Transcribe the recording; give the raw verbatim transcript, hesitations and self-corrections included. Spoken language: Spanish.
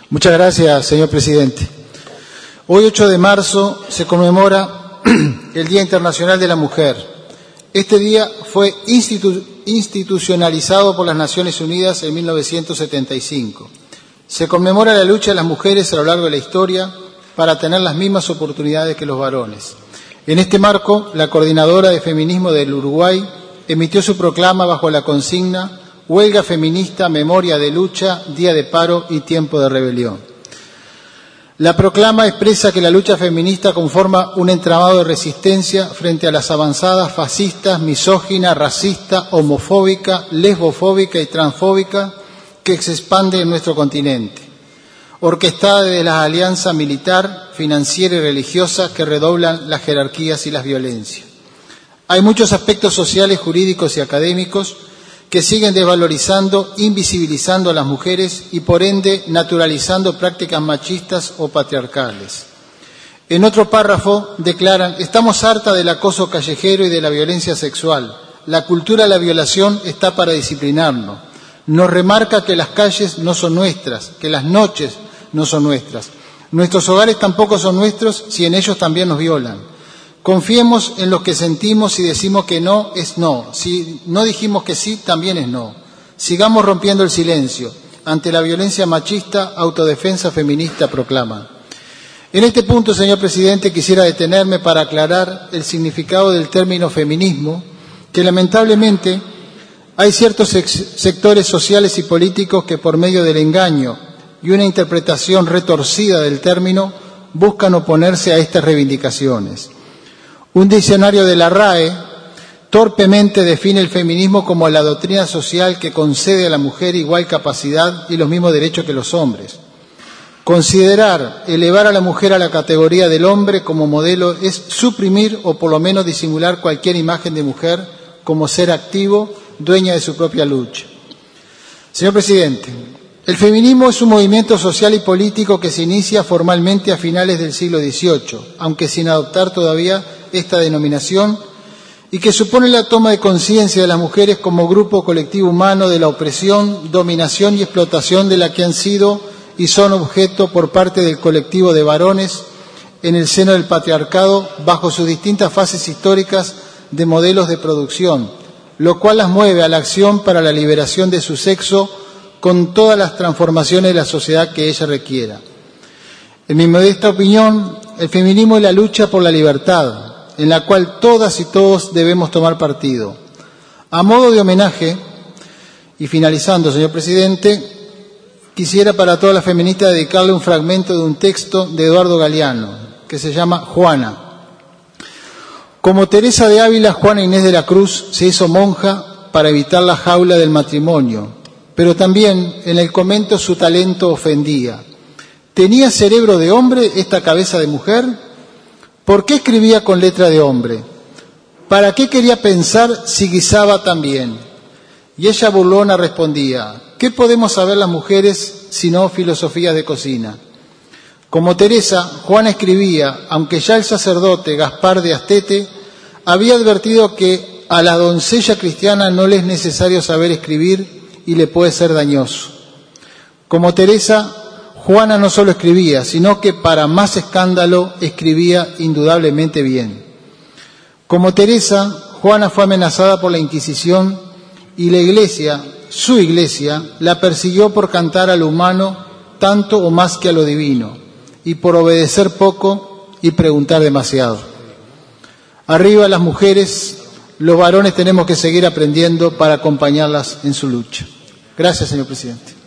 Muchas gracias, señor presidente. Hoy, ocho de marzo, se conmemora el Día Internacional de la Mujer. Este día fue institu institucionalizado por las Naciones Unidas en mil novecientos setenta y cinco. Se conmemora la lucha de las mujeres a lo largo de la historia para tener las mismas oportunidades que los varones. En este marco, la Coordinadora de Feminismo del Uruguay emitió su proclama bajo la consigna Huelga feminista, memoria de lucha, día de paro y tiempo de rebelión. La proclama expresa que la lucha feminista conforma un entramado de resistencia frente a las avanzadas fascistas, misógina, racista, homofóbica, lesbofóbica y transfóbica que se expande en nuestro continente, orquestada desde la alianza militar, financiera y religiosa que redoblan las jerarquías y las violencias. Hay muchos aspectos sociales, jurídicos y académicos que siguen desvalorizando, invisibilizando a las mujeres y, por ende, naturalizando prácticas machistas o patriarcales. En otro párrafo declaran: estamos hartas del acoso callejero y de la violencia sexual. La cultura de la violación está para disciplinarnos. Nos remarca que las calles no son nuestras, que las noches no son nuestras. Nuestros hogares tampoco son nuestros si en ellos también nos violan. Confiemos en lo que sentimos. Si decimos que no, es no. Si no dijimos que sí, también es no. Sigamos rompiendo el silencio. Ante la violencia machista, autodefensa feminista proclama. En este punto, señor presidente, quisiera detenerme para aclarar el significado del término feminismo, que lamentablemente hay ciertos sectores sociales y políticos que, por medio del engaño y una interpretación retorcida del término, buscan oponerse a estas reivindicaciones. Un diccionario de la R A E torpemente define el feminismo como la doctrina social que concede a la mujer igual capacidad y los mismos derechos que los hombres. Considerar elevar a la mujer a la categoría del hombre como modelo es suprimir o por lo menos disimular cualquier imagen de mujer como ser activo, dueña de su propia lucha. Señor presidente, el feminismo es un movimiento social y político que se inicia formalmente a finales del siglo dieciocho, aunque sin adoptar todavía esta denominación, y que supone la toma de conciencia de las mujeres como grupo colectivo humano de la opresión, dominación y explotación de la que han sido y son objeto por parte del colectivo de varones en el seno del patriarcado bajo sus distintas fases históricas de modelos de producción, lo cual las mueve a la acción para la liberación de su sexo con todas las transformaciones de la sociedad que ella requiera. En mi modesta opinión, el feminismo es la lucha por la libertad, en la cual todas y todos debemos tomar partido. A modo de homenaje, y finalizando, señor presidente, quisiera para todas las feministas dedicarle un fragmento de un texto de Eduardo Galeano, que se llama Juana. Como Teresa de Ávila, Juana Inés de la Cruz se hizo monja para evitar la jaula del matrimonio, pero también en el convento su talento ofendía. ¿Tenía cerebro de hombre esta cabeza de mujer? ¿Por qué escribía con letra de hombre? ¿Para qué quería pensar si guisaba tan bien? Y ella burlona respondía: ¿qué podemos saber las mujeres sino filosofías de cocina? Como Teresa, Juana escribía, aunque ya el sacerdote Gaspar de Astete había advertido que a la doncella cristiana no le es necesario saber escribir y le puede ser dañoso. Como Teresa, Juana no solo escribía, sino que para más escándalo escribía indudablemente bien. Como Teresa, Juana fue amenazada por la Inquisición y la Iglesia, su Iglesia, la persiguió por cantar a lo humano tanto o más que a lo divino, y por obedecer poco y preguntar demasiado. Arriba las mujeres, los varones tenemos que seguir aprendiendo para acompañarlas en su lucha. Gracias, señor presidente.